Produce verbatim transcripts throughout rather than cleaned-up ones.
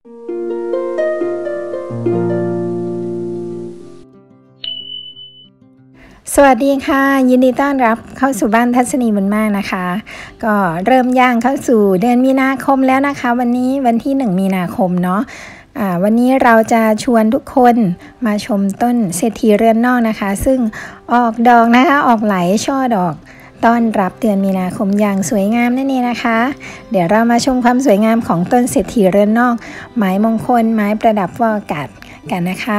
สวัสดีค่ะยินดีต้อนรับเข้าสู่บ้านทัศนีบุญมากนะคะก็เริ่มย่างเข้าสู่เดือนมีนาคมแล้วนะคะวันนี้วันที่หนึ่งมีนาคมเนาะอ่าวันนี้เราจะชวนทุกคนมาชมต้นเศรษฐีเรือนนอกนะคะซึ่งออกดอกนะคะออกไหลช่อดอกต้อนรับเดือนมีนาคมอย่างสวยงามนั่นเองนะคะเดี๋ยวเรามาชมความสวยงามของต้นเศรษฐีเรือนนอกไม้มงคลไม้ประดับฟอกอากาศกันนะคะ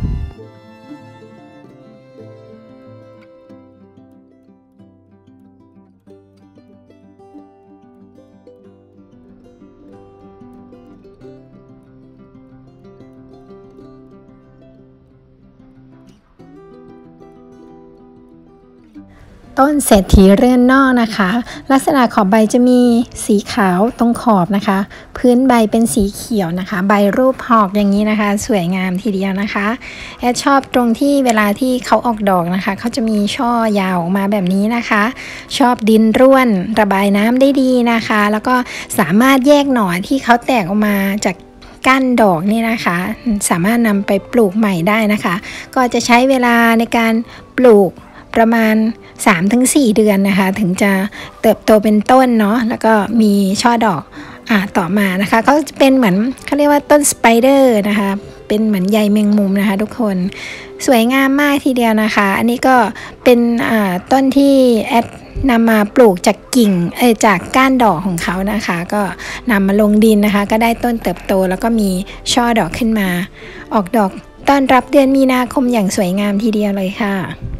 ต้นเศรษฐีเรือนนอกนะคะลักษณะขอบใบจะมีสีขาวตรงขอบนะคะพื้นใบเป็นสีเขียวนะคะใบรูปหอกอย่างนี้นะคะสวยงามทีเดียวนะคะแอดชอบตรงที่เวลาที่เขาออกดอกนะคะเขาจะมีช่อยาวออกมาแบบนี้นะคะชอบดินร่วนระบายน้ำได้ดีนะคะแล้วก็สามารถแยกหน่อที่เขาแตกออกมาจากก้านดอกนี่นะคะสามารถนำไปปลูกใหม่ได้นะคะก็จะใช้เวลาในการปลูกประมาณ สามถึงสี่ เดือนนะคะถึงจะเติบโตเป็นต้นเนาะแล้วก็มีช่อดอกอ่าต่อมานะคะก็จะเป็นเหมือนเขาเรียกว่าต้นสไปเดอร์นะคะเป็นเหมือนใยแมงมุมนะคะทุกคนสวยงามมากทีเดียวนะคะอันนี้ก็เป็นอ่าต้นที่แอดนำมาปลูกจากกิ่งเอ่ยจากก้านดอกของเขานะคะก็นำมาลงดินนะคะก็ได้ต้นเติบโตแล้วก็มีช่อดอกขึ้นมาออกดอกต้อนรับเดือนมีนาคมอย่างสวยงามทีเดียวเลยค่ะ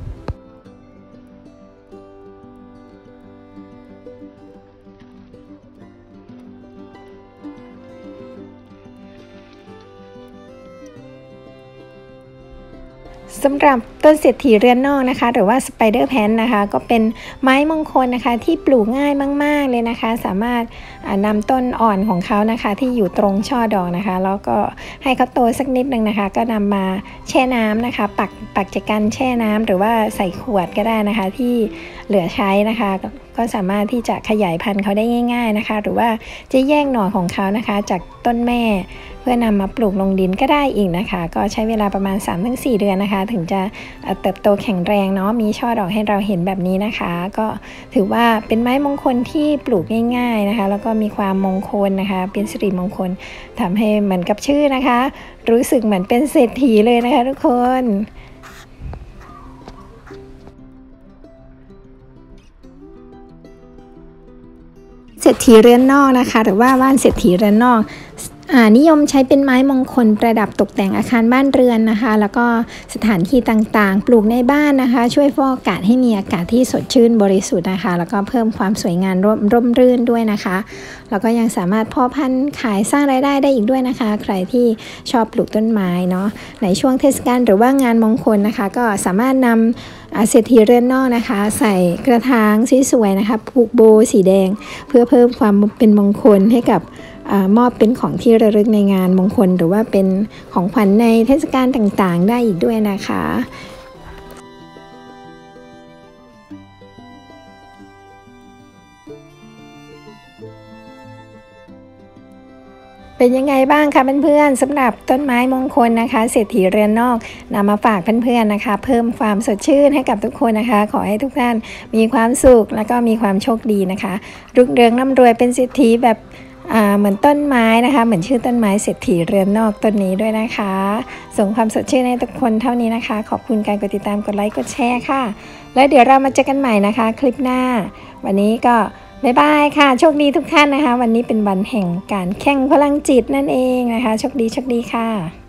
สำหรับต้นเศรษฐีเรือนนอกนะคะหรือว่าสไปเดอร์แพนนะคะก็เป็นไม้มงคลนะคะที่ปลูกง่ายมากๆเลยนะคะสามารถนำต้นอ่อนของเขานะคะที่อยู่ตรงช่อดอกนะคะแล้วก็ให้เขาโตสักนิดนึงนะคะก็นำมาแช่น้ำนะคะปักปักจากกันแช่น้ำหรือว่าใส่ขวดก็ได้นะคะที่เหลือใช้นะคะก็สามารถที่จะขยายพันธุ์เขาได้ง่ายๆนะคะหรือว่าจะแยกหน่อของเขานะคะจากต้นแม่เพื่อนำมาปลูกลงดินก็ได้อีกนะคะก็ใช้เวลาประมาณ สามถึงสี่ เดือนนะคะถึงจะเติบโตแข็งแรงเนาะมีช่อดอกให้เราเห็นแบบนี้นะคะก็ถือว่าเป็นไม้มงคลที่ปลูกง่ายๆนะคะแล้วก็มีความมงคลนะคะเป็นสิริมงคลทำให้เหมือนกับชื่อนะคะรู้สึกเหมือนเป็นเศรษฐีเลยนะคะทุกคนเศรษฐีเรือนนอกนะคะหรือว่าบ้านเศรษฐีเรือนนอกนิยมใช้เป็นไม้มงคลประดับตกแต่งอาคารบ้านเรือนนะคะแล้วก็สถานที่ต่างๆปลูกในบ้านนะคะช่วยฟอกอากาศให้มีอากาศที่สดชื่นบริสุทธิ์นะคะแล้วก็เพิ่มความสวยงามร่มร่มรื่นด้วยนะคะแล้วก็ยังสามารถเพาะพันธุ์ขายสร้างรายได้ได้อีกด้วยนะคะใครที่ชอบปลูกต้นไม้เนาะในช่วงเทศกาลหรือว่างานมงคลนะคะก็สามารถนำเศรษฐีเรือนนอกนะคะใส่กระถางสวยๆนะคะผูกโบสีแดงเพื่อเพิ่มความเป็นมงคลให้กับมอบเป็นของที่ระลึกในงานมงคลหรือว่าเป็นของขวัญในเทศกาลต่างๆได้อีกด้วยนะคะเป็นยังไงบ้างคะเพื่อนๆสำหรับต้นไม้มงคลนะคะเศรษฐีเรือนนอกนำมาฝากเพื่อนๆนะคะเพิ่มความสดชื่นให้กับทุกคนนะคะขอให้ทุกท่านมีความสุขและก็มีความโชคดีนะคะรุ่งเรืองร่ำรวยเป็นเศรษฐีแบบเหมือนต้นไม้นะคะเหมือนชื่อต้นไม้เศรษฐีเรือนนอกต้นนี้ด้วยนะคะส่งความสดชื่นให้ทุกคนเท่านี้นะคะขอบคุณการกดติดตามกดไลค์กดแชร์ค่ะแล้วเดี๋ยวเรามาเจอกันใหม่นะคะคลิปหน้าวันนี้ก็บ๊ายบายค่ะโชคดีทุกท่านนะคะวันนี้เป็นวันแห่งการแข่งพลังจิตนั่นเองนะคะโชคดีโชคดีค่ะ